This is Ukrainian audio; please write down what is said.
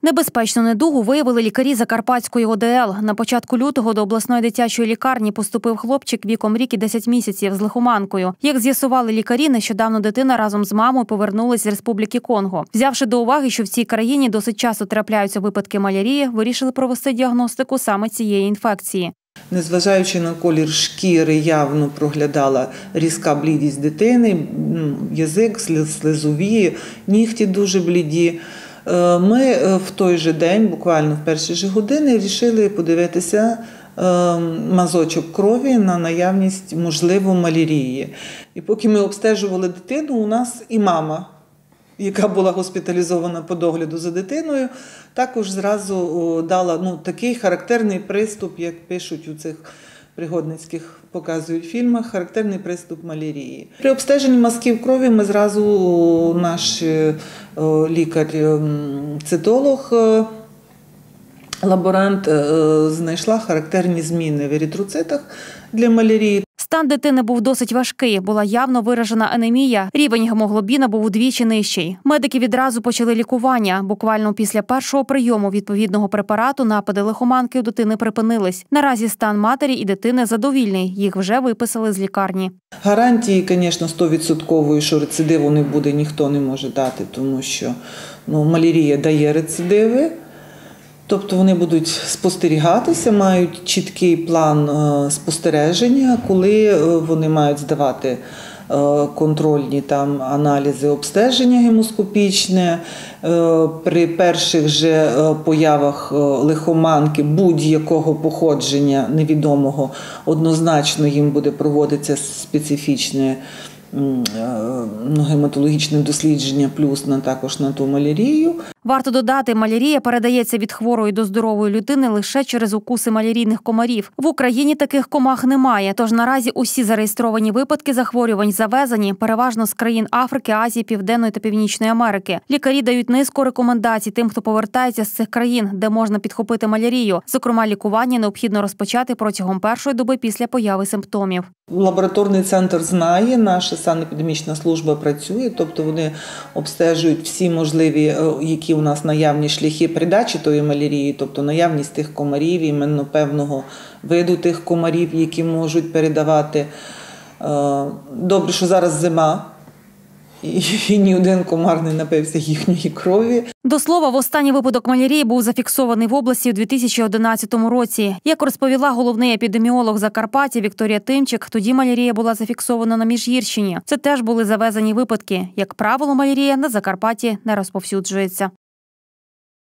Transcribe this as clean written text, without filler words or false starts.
Небезпечну недугу виявили лікарі Закарпатської ОДЛ. На початку лютого до обласної дитячої лікарні поступив хлопчик віком рік і 10 місяців з лихоманкою. Як з'ясували лікарі, нещодавно дитина разом з мамою повернулась з Республіки Конго. Взявши до уваги, що в цій країні досить часто трапляються випадки малярії, вирішили провести діагностику саме цієї інфекції. Незважаючи на колір шкіри, явно проглядала різка блідість дитини, язик, слизові, нігті дуже бліді. Ми в той же день, буквально в перші ж години, вирішили подивитися мазочок крові на наявність, можливо, малярії. І поки ми обстежували дитину, у нас і мама, яка була госпіталізована по догляду за дитиною, також зразу дала такий характерний приступ, як пишуть у цих пригодницьких, показують фільмах, характерний приступ малярії. При обстеженні мазків крові ми зразу, наш лікар-цитолог, лаборант, знайшла характерні зміни в еритроцитах для малярії. Стан дитини був досить важкий, була явно виражена анемія, рівень гемоглобіна був удвічі нижчий. Медики відразу почали лікування. Буквально після першого прийому відповідного препарату напади лихоманки у дитини припинились. Наразі стан матері і дитини задовільний, їх вже виписали з лікарні. Гарантії, звісно, 100%, що рецидиву не буде, ніхто не може дати, тому що малярія дає рецидиви. Тобто вони будуть спостерігатися, мають чіткий план спостереження, коли вони мають здавати контрольні аналізи обстеження гемоскопічне. При перших же появах лихоманки будь-якого походження невідомого однозначно їм буде проводитися специфічне гематологічне дослідження, плюс також на ту малярію. Варто додати, малярія передається від хворої до здорової людини лише через укуси малярійних комарів. В Україні таких комах немає, тож наразі усі зареєстровані випадки захворювань завезені переважно з країн Африки, Азії, Південної та Північної Америки. Лікарі дають низку рекомендацій тим, хто повертається з цих країн, де можна підхопити малярію. Зокрема, лікування необхідно розпочати протягом першої доби після появи симптомів. Лабораторний центр знає, наша санепідемічна служба працює, тобто вони обстежують всі можливі, які у нас наявні шляхи передачі тої малярії, тобто наявність тих комарів, іменно певного виду тих комарів, які можуть передавати. Добре, що зараз зима, і ні один комар не напився їхньої крові. До слова, востанній випадок малярії був зафіксований в області у 2011 році. Як розповіла головний епідеміолог Закарпаття Вікторія Тимчик, тоді малярія була зафіксована на Міжгірщині. Це теж були завезені випадки. Як правило, малярія на Закарпатті не розповсюджується.